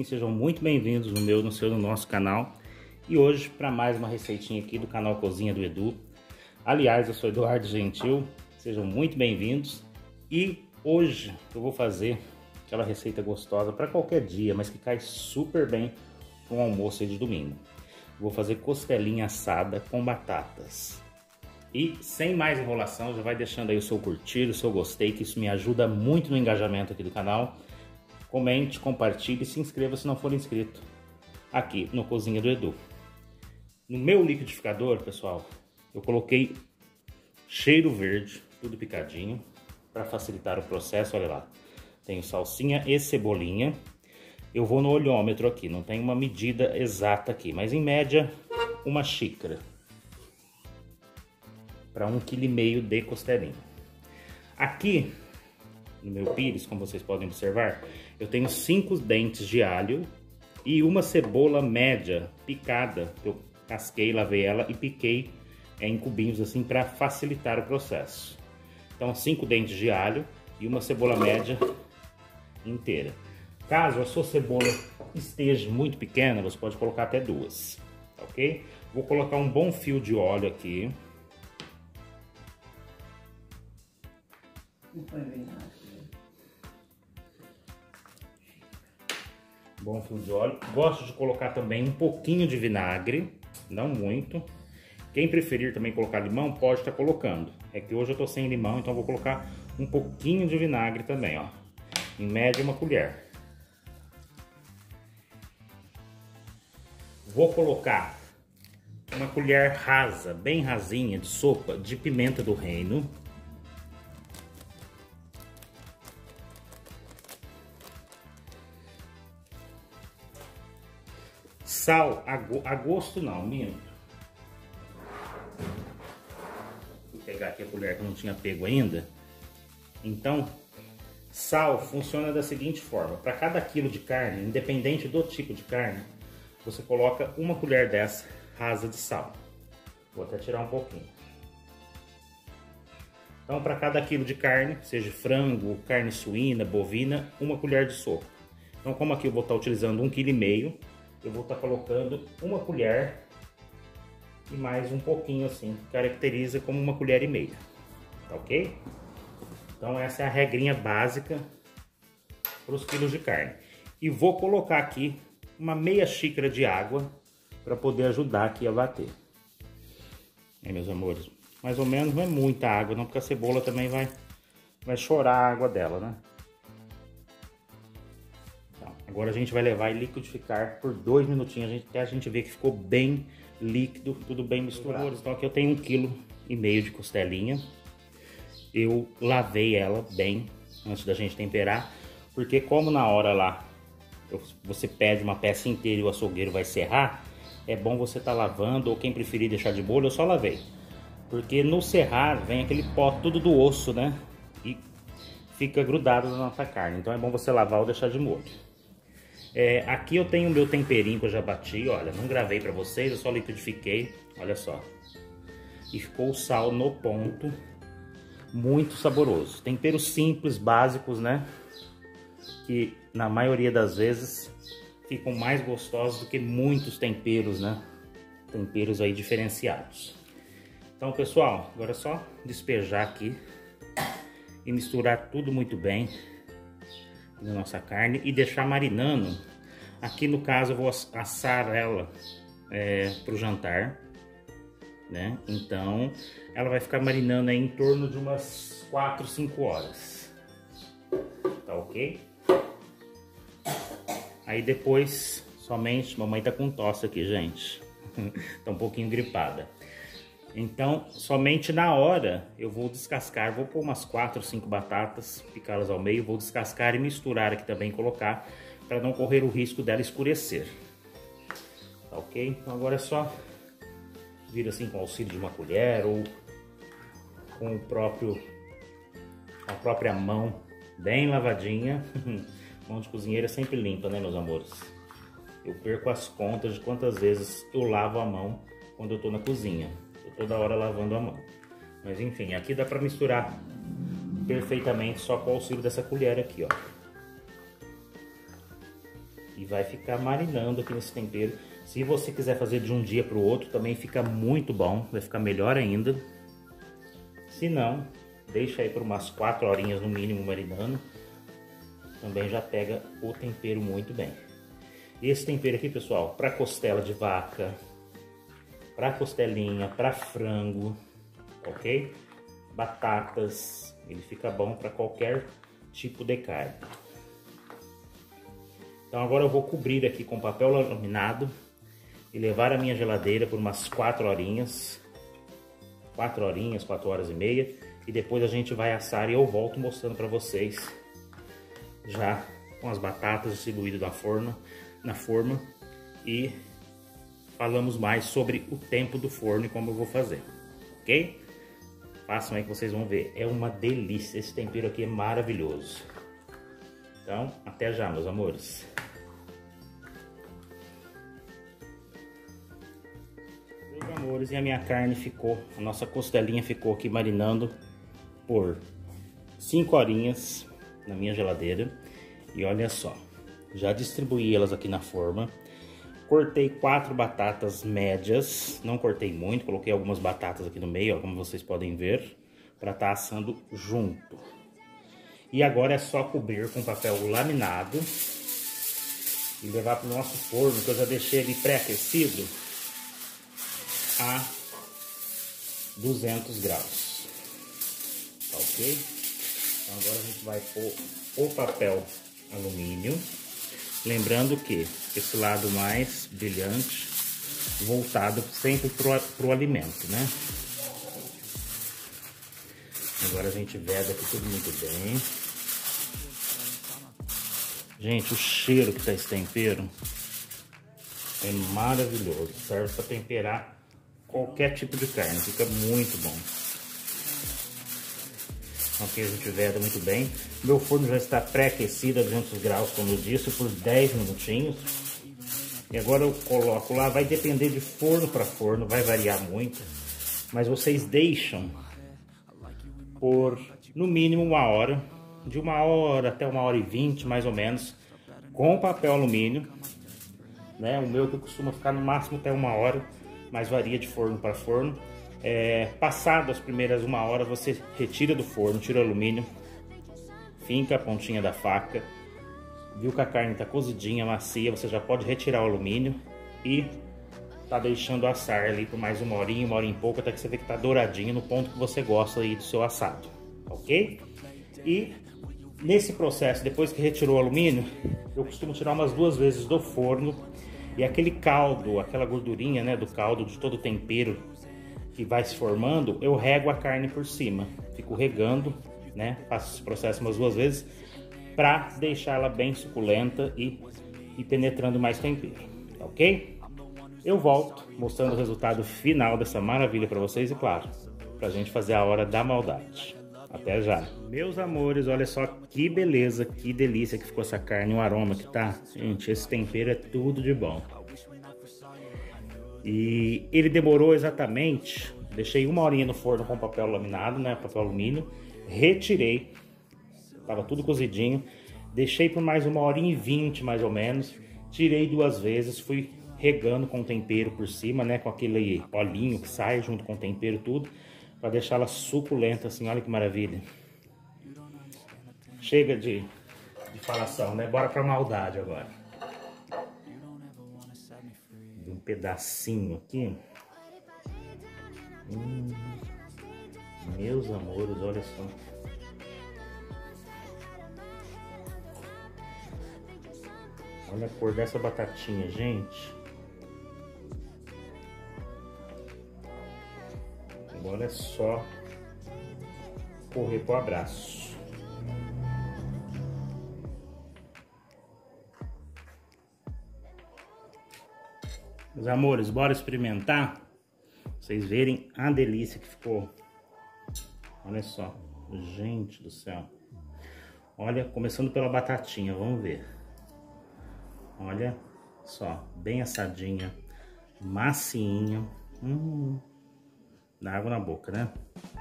Sejam muito bem-vindos no nosso canal. E hoje para mais uma receitinha aqui do canal Cozinha do Edu. Aliás, eu sou Eduardo Gentil, sejam muito bem-vindos. E hoje eu vou fazer aquela receita gostosa para qualquer dia, mas que cai super bem com o almoço de domingo. Vou fazer costelinha assada com batatas. E sem mais enrolação, já vai deixando aí o seu curtir, o seu gostei, que isso me ajuda muito no engajamento aqui do canal. Comente, compartilhe e se inscreva se não for inscrito aqui no Cozinha do Edu. No meu liquidificador, pessoal, eu coloquei cheiro verde, tudo picadinho, para facilitar o processo. Olha lá, tenho salsinha e cebolinha. Eu vou no olhômetro aqui, não tem uma medida exata aqui, mas em média uma xícara para 1,5 kg de costelinha. Aqui no meu pires, como vocês podem observar, eu tenho 5 dentes de alho e uma cebola média picada. Eu casquei, lavei ela e piquei em cubinhos assim para facilitar o processo. Então 5 dentes de alho e uma cebola média inteira. Caso a sua cebola esteja muito pequena, você pode colocar até 2, ok? Vou colocar um bom fio de óleo aqui. Bom fio de óleo. Gosto de colocar também um pouquinho de vinagre, não muito. Quem preferir também colocar limão, pode estar colocando. É que hoje eu tô sem limão, então vou colocar um pouquinho de vinagre também, ó. Em média, 1 colher. Vou colocar uma colher rasa, bem rasinha, de sopa de pimenta do reino. Sal a gosto não, minto. Vou pegar aqui a colher que eu não tinha pego ainda. Então, sal funciona da seguinte forma: para cada quilo de carne, independente do tipo de carne, você coloca 1 colher dessa rasa de sal. Vou até tirar um pouquinho. Então, para cada quilo de carne, seja frango, carne suína, bovina, 1 colher de sopa. Então, como aqui eu vou estar utilizando 1,5 kg, eu vou estar colocando 1 colher e mais um pouquinho assim, caracteriza como 1,5 colher, tá ok? Então essa é a regrinha básica para os quilos de carne. E vou colocar aqui uma meia xícara de água para poder ajudar aqui a bater. Aí, meus amores, mais ou menos, não é muita água não, porque a cebola também vai chorar a água dela, né? Agora a gente vai levar e liquidificar por 2 minutinhos, até a gente ver que ficou bem líquido, tudo bem misturado. Então aqui eu tenho 1,5 kg de costelinha. Eu lavei ela bem antes da gente temperar, porque como na hora lá você pede uma peça inteira e o açougueiro vai serrar, é bom você estar lavando, ou quem preferir deixar de molho, eu só lavei. Porque no serrar vem aquele pó tudo do osso, né? E fica grudado na nossa carne, então é bom você lavar ou deixar de molho. Aqui eu tenho o meu temperinho que eu já bati, olha, não gravei pra vocês, eu só liquidifiquei, olha só. E ficou o sal no ponto, muito saboroso. Temperos simples, básicos, né? Que na maioria das vezes ficam mais gostosos do que muitos temperos, né? Temperos aí diferenciados. Então, pessoal, agora é só despejar aqui e misturar tudo muito bem na nossa carne e deixar marinando. Aqui no caso eu vou assar ela para o jantar, né? Então ela vai ficar marinando aí em torno de umas 4, 5 horas, tá ok? Aí depois somente, mamãe tá com tosse aqui, gente. Tá um pouquinho gripada. Então, somente na hora eu vou descascar, vou pôr umas 4, 5 batatas, picá-las ao meio, vou descascar e misturar aqui também, colocar, para não correr o risco dela escurecer. Tá ok? Então agora é só vir assim com o auxílio de uma colher ou com a própria mão bem lavadinha. Mão de cozinheiro é sempre limpa, né, meus amores? Eu perco as contas de quantas vezes eu lavo a mão quando eu tô na cozinha. Toda hora lavando a mão. Mas enfim, aqui dá para misturar perfeitamente só com o auxílio dessa colher aqui, ó. e vai ficar marinando aqui nesse tempero. Se você quiser fazer de um dia para o outro, também fica muito bom, vai ficar melhor ainda. Se não, deixa aí por umas 4 horinhas no mínimo marinando. Também já pega o tempero muito bem. Esse tempero aqui, pessoal, para costela de vaca, para costelinha, para frango, ok? Batatas, ele fica bom para qualquer tipo de carne. Então agora eu vou cobrir aqui com papel laminado e levar a minha geladeira por umas 4 horinhas. 4 horinhas, 4 horas e meia. E depois a gente vai assar e eu volto mostrando para vocês já com as batatas distribuídas na forma. E falamos mais sobre o tempo do forno e como eu vou fazer, ok? Façam aí que vocês vão ver, é uma delícia, esse tempero aqui é maravilhoso. Então, até já, meus amores. Meus amores, e a minha carne ficou, a nossa costelinha ficou aqui marinando por 5 horinhas na minha geladeira. E olha só, já distribuí elas aqui na forma. Cortei 4 batatas médias, não cortei muito, coloquei algumas batatas aqui no meio, ó, como vocês podem ver, para estar assando junto. E agora é só cobrir com papel laminado e levar para o nosso forno, que eu já deixei ele pré-aquecido a 200 graus, tá ok? Então agora a gente vai pôr o papel alumínio. Lembrando que esse lado mais brilhante, voltado sempre pro alimento, né? Agora a gente veda aqui tudo muito bem. Gente, o cheiro que tá esse tempero é maravilhoso. Serve para temperar qualquer tipo de carne, fica muito bom. Aqui a gente veda muito bem. Meu forno já está pré-aquecido a 200 graus, como eu disse, por 10 minutinhos. E agora eu coloco lá, vai depender de forno para forno, vai variar muito. Mas vocês deixam por no mínimo 1 hora, de 1 hora até 1h20 mais ou menos, com papel alumínio. Né? O meu que costuma ficar no máximo até 1 hora, mas varia de forno para forno. Passado as primeiras 1 hora, você retira do forno, tira o alumínio, finca a pontinha da faca, viu que a carne está cozidinha, macia, você já pode retirar o alumínio e tá deixando assar ali por mais 1 horinha, 1 hora e pouco, até que você vê que tá douradinho no ponto que você gosta aí do seu assado, ok? E nesse processo, depois que retirou o alumínio, eu costumo tirar umas 2 vezes do forno e aquele caldo, aquela gordurinha, né, do caldo, de todo o tempero que vai se formando, eu rego a carne por cima, fico regando, né, faço esse processo umas 2 vezes para deixar ela bem suculenta e penetrando mais tempero, ok? Eu volto mostrando o resultado final dessa maravilha para vocês e claro, pra gente fazer a hora da maldade. Até já. Meus amores, olha só que beleza, que delícia que ficou essa carne, o aroma que tá. Gente, esse tempero é tudo de bom. E ele demorou exatamente, deixei 1 horinha no forno com papel laminado, né, papel alumínio, retirei, tava tudo cozidinho, deixei por mais 1h20 mais ou menos, tirei 2 vezes, fui regando com tempero por cima, né, com aquele olhinho que sai junto com o tempero tudo, para deixá-la suculenta assim, olha que maravilha. Chega de falação, né, bora pra maldade agora. Um pedacinho aqui. Meus amores, olha só. Olha a cor dessa batatinha, gente. Agora é só correr pro abraço. Meus amores, bora experimentar? Pra vocês verem a delícia que ficou. Olha só, gente do céu. Olha, começando pela batatinha, vamos ver. Olha só, bem assadinha, macinha. Dá água na boca, né?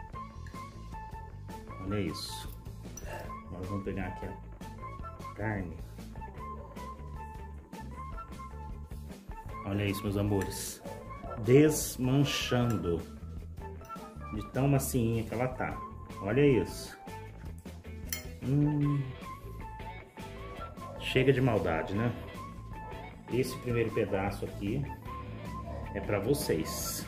Olha isso. Agora vamos pegar aqui a carne. Olha isso, meus amores. Desmanchando. De tão macinha que ela tá. Olha isso. Chega de maldade, né? Esse primeiro pedaço aqui é pra vocês.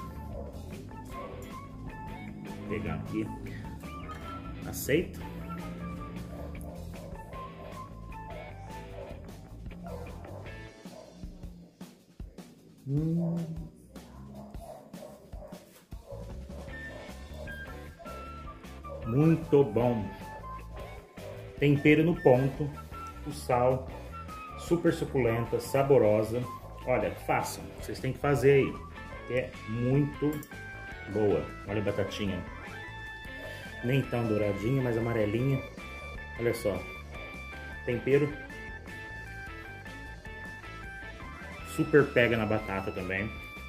Vou pegar aqui. Aceito? Muito bom. Tempero no ponto. O sal. Super suculenta, saborosa. Olha, façam. Vocês têm que fazer aí. É muito boa. Olha a batatinha. Nem tão douradinha, mas amarelinha. Olha só. Tempero. Super pega na batata também.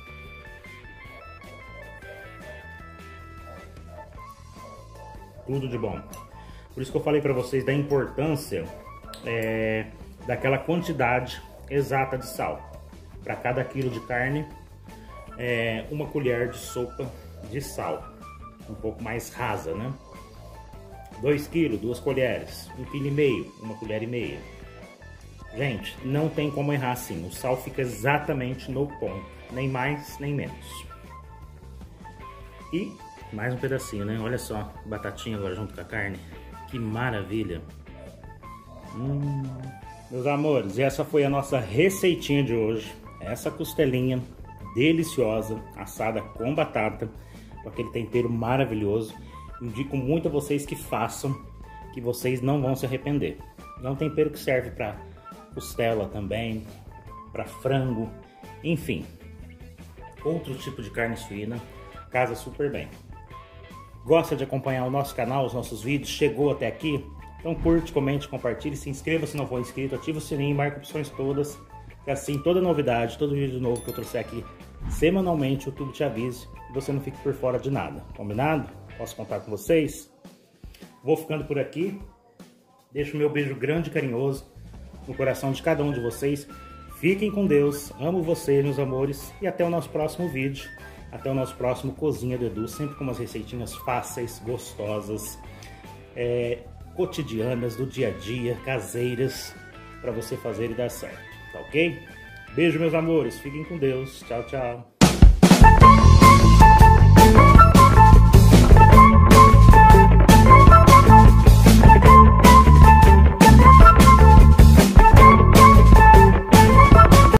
Tudo de bom. Por isso que eu falei pra vocês da importância daquela quantidade exata de sal. Para cada quilo de carne, uma colher de sopa de sal. Um pouco mais rasa, né? 2 quilos, 2 colheres. 1,5 kg, 1 colher e meia. Gente, não tem como errar assim. O sal fica exatamente no ponto. Nem mais, nem menos. E mais um pedacinho, né? Olha só, batatinha agora junto com a carne. Que maravilha! Meus amores, essa foi a nossa receitinha de hoje. Essa costelinha deliciosa, assada com batata, com aquele tempero maravilhoso. Indico muito a vocês que façam, que vocês não vão se arrepender. É um tempero que serve para costela também, para frango, enfim. Outro tipo de carne suína, casa super bem. Gosta de acompanhar o nosso canal, os nossos vídeos? Chegou até aqui? Então curte, comente, compartilhe, se inscreva se não for inscrito, ativa o sininho, marca opções todas, que assim toda novidade, todo vídeo novo que eu trouxer aqui semanalmente, o YouTube te avise e você não fique por fora de nada, combinado? Posso contar com vocês? Vou ficando por aqui, deixo meu beijo grande e carinhoso no coração de cada um de vocês, fiquem com Deus, amo vocês, meus amores, e até o nosso próximo vídeo, até o nosso próximo Cozinha do Edu, sempre com umas receitinhas fáceis, gostosas, cotidianas, do dia a dia, caseiras, para você fazer e dar certo, tá ok? Beijo, meus amores, fiquem com Deus, tchau, tchau.